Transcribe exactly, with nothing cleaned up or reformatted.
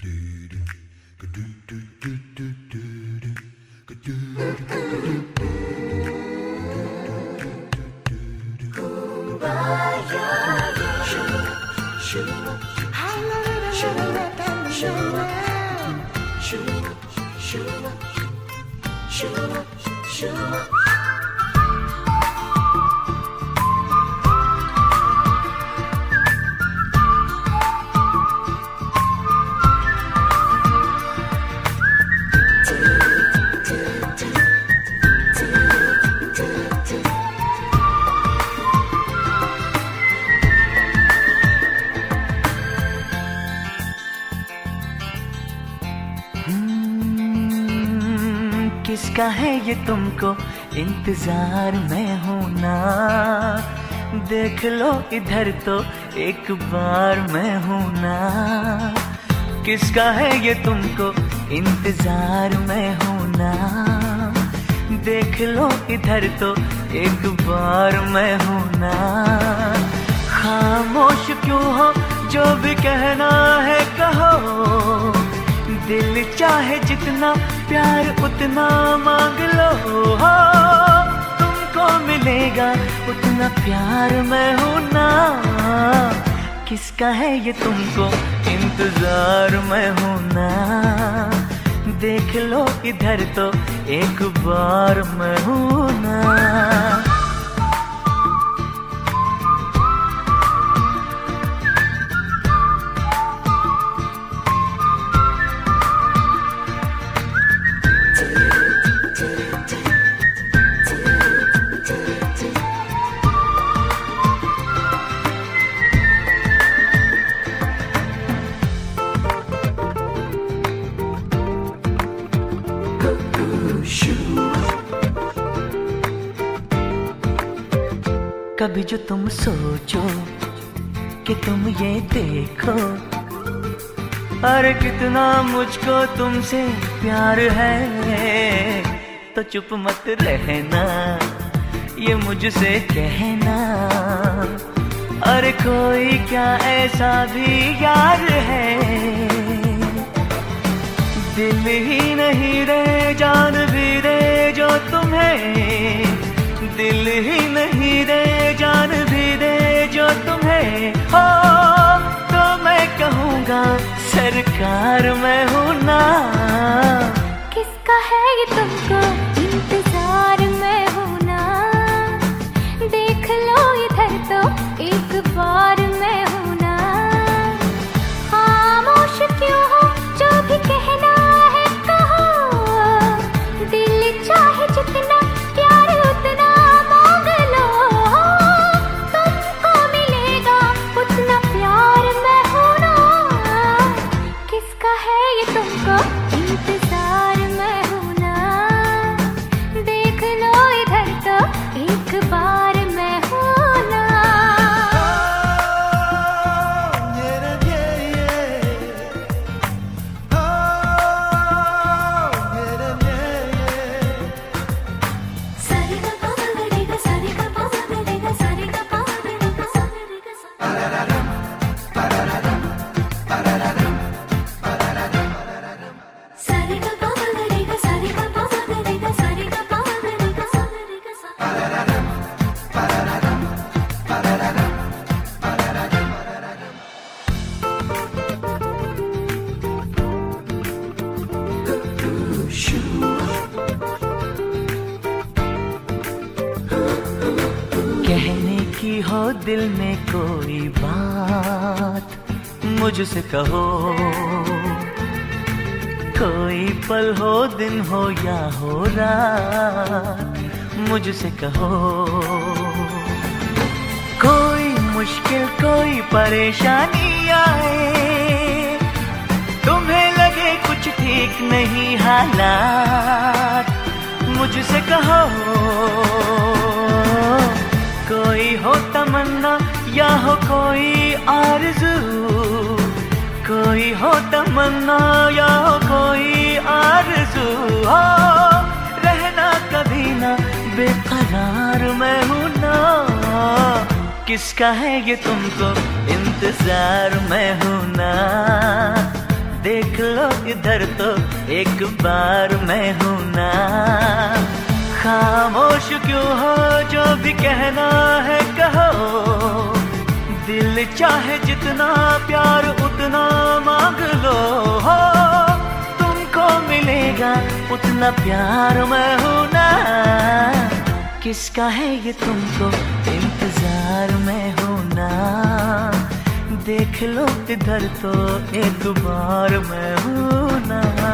किसका है ये तुमको इंतजार में हूं ना, देख लो इधर तो एक बार मैं हूं ना। किसका है ये तुमको इंतजार में हूं ना, देख लो इधर तो एक बार मैं हूं ना। खामोश क्यों हो, जो भी कहना है कहो, दिल चाहे जितना प्यार उतना मांग लो, हो तुमको मिलेगा उतना प्यार मैं हूं ना। किसका है ये तुमको इंतजार मैं हूं ना, देख लो इधर तो एक बार मैं हूं ना। कभी जो तुम सोचो कि तुम ये देखो, अरे कितना मुझको तुमसे प्यार है, तो चुप मत रहना ये मुझसे कहना। अरे कोई क्या ऐसा भी यार है, दिल ही नहीं रे जान भी रे जो तुम्हें, दिल ही नहीं रे जान भी दे जो तुम्हें हो, तो मैं कहूँगा सरकार मैं हूँ ना। किसका है ये तुमको इंतजार मैं हूँ ना, देख लो इधर तो एक बार मैं हूँ ना। खामोश क्यों हो, जो भी कहना है कहो, दिल चाहे जितना प्यार उतना मांग लो, तुमको मिलेगा उतना प्यार मैं हूं ना। किसका है ये तुमको इंतजार मैं हूं ना, देख लो इधर तो एक बार मैं हूं ना। कहने की हो दिल में कोई बात मुझसे कहो, कोई पल हो दिन हो या हो रात मुझसे कहो। कोई मुश्किल कोई परेशानी आए, तुम्हें लगे कुछ ठीक नहीं हालात मुझसे कहो। कोई हो तमन्ना या हो कोई आरज़ू, कोई हो तमन्ना या हो कोई आरज़ू, हो रहना कभी ना बेकरार मैं हूँ ना। किसका है ये तुमको इंतजार मैं हूँ ना, देख इधर तो एक बार मैं हूं ना। खामोश क्यों हो, जो भी कहना है कहो। दिल चाहे जितना प्यार उतना मांग लो हो। तुमको मिलेगा उतना प्यार मैं हूं ना। किसका है ये तुमको इंतजार में हूं ना। देख लो इधर तो एक बार मैं हूं ना।